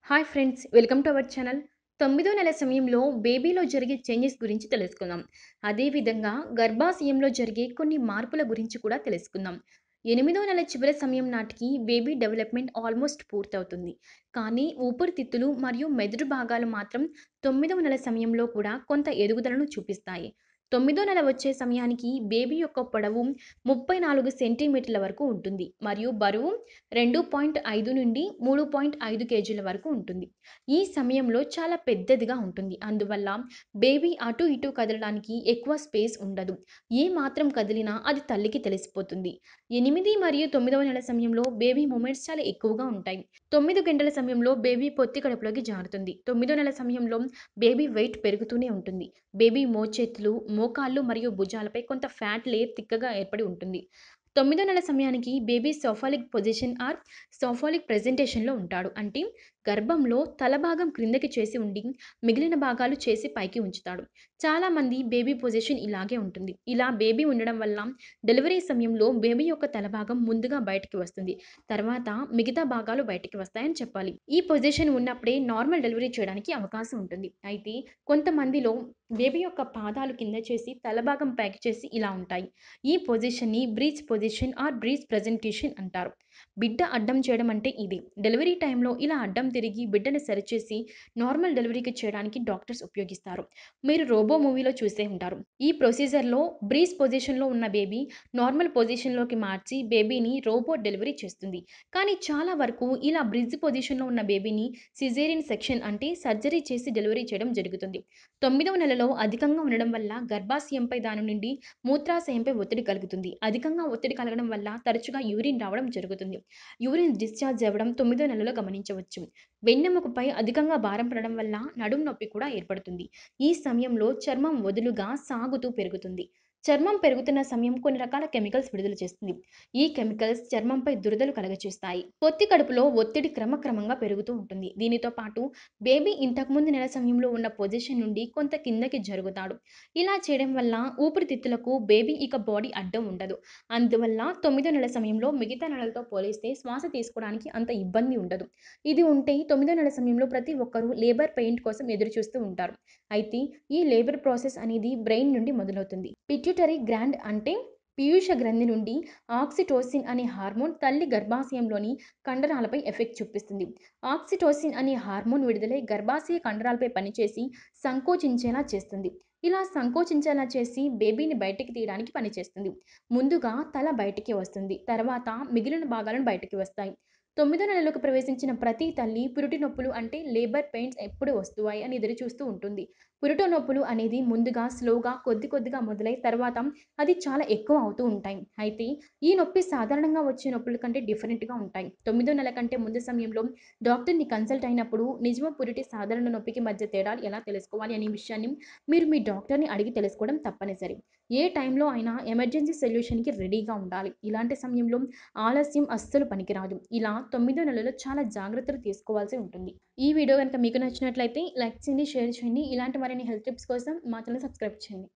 Hi friends, welcome to our channel. 9వ నెల సమయంలో బేబీలో జరిగే చేంజెస్ గురించి తెలుసుకుందాం. అదేవిధంగా గర్భాశయంలో జరిగే కొన్ని మార్పుల గురించి కూడా తెలుసుకుందాం. 8వ నెల చివరి సమయం నాటికి బేబీ డెవలప్మెంట్ ఆల్మోస్ట్ పూర్తవుతుంది. కానీ ఊపిరితిత్తులు మరియు మెదడు భాగాలు మాత్రం 9వ నెల సమయంలో కూడా కొంత ఎదుగుదలను చూపిస్తాయి. 9వ నెల వచ్చే సమయానికి బేబీ యొక్క పొడవు 34 సెంటీమీటర్ల వరకు ఉంటుంది మరియు బరువు 2.5 నుండి 3.5 కేజీల వరకు ఉంటుంది. ఈ సమయంలో చాలా పెద్దదిగా ఉంటుంది. అందువల్ల బేబీ అటు ఇటు కదలడానికి ఎక్కువ స్పేస్ ఉండదు. ఏ మాత్రం కదిలినా అది తల్లికి తెలిసిపోతుంది. 8 మరియు 9వ నెల సమయంలో బేబీ మూమెంట్స్ చాలా ఎక్కువగా ఉంటాయి. 9 గంటల సమయంలో బేబీ పొత్తి కడుపులోకి జారుతుంది. 9వ నెల సమయంలో బేబీ వెయిట్ పెరుగుతూనే ఉంటుంది. బేబీ మోచేతులు, మోకాళ్ళు మరియు భుజాలపై కొంత ఫ్యాట్ లేయర్ తిక్కగా ఏర్పడి ఉంటుంది. 9వ నెల సమయానికి baby cephalic position or cephalic ప్రెజెంటేషన్‌లో ఉంటాడు. అంటే గర్భంలో తల భాగం క్రిందకి చేసి ఉండి, మిగిలిన భాగాలు చేసి పైకి ఉంచుతాడు. చాలామంది బేబీ పొజిషన్ ఇలాగే ఉంటుంది. ఇలా బేబీ ఉండడం వల్ల డెలివరీ సమయంలో బేబీ యొక్క తల భాగం ముందుగా బయటికి వస్తుంది. తర్వాత మిగతా భాగాలు బయటికి వస్తాయని చెప్పాలి. ఈ పొజిషన్ ఉన్నప్పుడే నార్మల్ డెలివరీ చేయడానికి అవకాశం ఉంటుంది. అయితే కొంతమందిలో బేబీ యొక్క పాదాలు కింద చేసి తల భాగం పైకి చేసి ఇలా ఉంటాయి. ఈ పొజిషన్‌ని breech position or breech presentation అంటారు. బిడ్డ అడ్డం చేయడం అంటే ఇది. డెలివరీ టైంలో ఇలా అడ్డం తిరిగి బిడ్డని సరిచేసి నార్మల్ డెలివరీకి చేయడానికి డాక్టర్స్ ఉపయోగిస్తారు. మీరు రోబో మూవీలో చూసే ఉంటారు. ఈ ప్రొసీజర్‌లో బ్రీచ్ పొజిషన్‌లో ఉన్న బేబీ నార్మల్ పొజిషన్‌లోకి మార్చి బేబీని రోబోట్ డెలివరీ చేస్తుంది. కానీ చాలా వరకు ఇలా బ్రిడ్జ్ పొజిషన్‌లో ఉన్న బేబీని సిజేరియన్ సెక్షన్ అంటే సర్జరీ చేసి డెలివరీ చేయడం జరుగుతుంది. 9వ నెలలో అధికంగా ఉండడం వల్ల గర్భాశయంపై దాని నుండి మూత్రాశయంపై ఒత్తిడి కలుగుతుంది. అధికంగా ఒత్తిడి కలగడం వల్ల తరచుగా యూరిన్ రావడం జరుగుతుంది. యూరిన్ డిశ్చార్జ్ అవ్వడం 9వ నెలలో గమనించవచ్చు. వెన్నెముకపై అధికంగా భారం పడడం వల్ల నడుము నొప్పి కూడా ఏర్పడుతుంది. ఈ సమయంలో చర్మం వదులుగా సాగుతూ పెరుగుతుంది. చర్మం పెరుగుతున్న సమయం కొన్ని రకాల కెమికల్స్ విడుదల చేస్తుంది. ఈ కెమికల్స్ చర్మంపై దురదలు కలుగచేస్తాయి. పొత్తి కడుపులో ఒత్తిడి క్రమక్రమంగా పెరుగుతూ ఉంటుంది. దీనితో పాటు బేబీ ఇంతకుముందు నెల సమయంలో ఉన్న పొజిషన్ నుండి కొంత కిందకి జరుగుతాడు. ఇలా చేయడం వల్ల ఊపిరితిత్తులకు బేబీ ఇక బాడీ అడ్డం ఉండదు. అందువల్ల 9వ నెల సమయంలో మిగతా నెలలతో పోలిస్తే శ్వాస తీసుకోవడానికి అంత ఇబ్బంది ఉండదు. ఇది ఉంటే 9వ నెల సమయంలో ప్రతి ఒక్కరూ లేబర్ పెయిన్ కోసం ఎదురు చూస్తూ ఉంటారు. అయితే ఈ లేబర్ ప్రాసెస్ అనేది బ్రెయిన్ నుండి మొదలవుతుంది. పిట్యూటరీ గ్లాండ్ అంటే పీయూష గ్రంథి నుండి ఆక్సిటోసిన్ అనే హార్మోన్ తల్లి గర్భాశయంలోని కండరాలపై ఎఫెక్ట్ చూపిస్తుంది. ఆక్సిటోసిన్ అనే హార్మోన్ విడుదలై గర్భాశయ కండరాలపై పనిచేసి సంకోచించేలా చేస్తుంది. ఇలా సంకోచించేలా చేసి బేబీని బయటికి తీయడానికి పనిచేస్తుంది. ముందుగా తల బయటికి వస్తుంది. తర్వాత మిగిలిన భాగాలను బయటికి వస్తాయి. 9వ నెలలోకి ప్రవేశించిన ప్రతి తల్లి పురిటి నొప్పులు అంటే లేబర్ పెయిన్స్ ఎప్పుడు వస్తాయి అని ఎదురు చూస్తూ ఉంటుంది. పురిటి నొప్పులు అనేది ముందుగా స్లోగా కొద్ది కొద్దిగా మొదలై తర్వాత అది చాలా ఎక్కువ అవుతూ ఉంటాయి. అయితే ఈ నొప్పి సాధారణంగా వచ్చే నొప్పుల కంటే డిఫరెంట్‌గా ఉంటాయి. 9వ నెల కంటే ముందు సమయంలో డాక్టర్‌ని కన్సల్ట్ అయినప్పుడు నిజమ పురిటి సాధారణ నొప్పికి మధ్య తేడాలు ఎలా తెలుసుకోవాలి అనే విషయాన్ని మీరు మీ డాక్టర్‌ని అడిగి తెలుసుకోవడం తప్పనిసరి. ఏ టైంలో అయినా ఎమర్జెన్సీ సొల్యూషన్‌కి రెడీగా ఉండాలి. ఇలాంటి సమయంలో ఆలస్యం అస్సలు పనికిరాదు. ఇలా 9వ నెలలో చాలా జాగ్రత్తలు తీసుకోవాల్సి ఉంటుంది. ఈ వీడియో గనుక మీకు నచ్చినట్లయితే లైక్ చేయండి, షేర్ చేయండి. ఇలాంటి మరిన్ని హెల్త్ టిప్స్ కోసం మా ఛానెల్ సబ్స్క్రైబ్ చేయండి.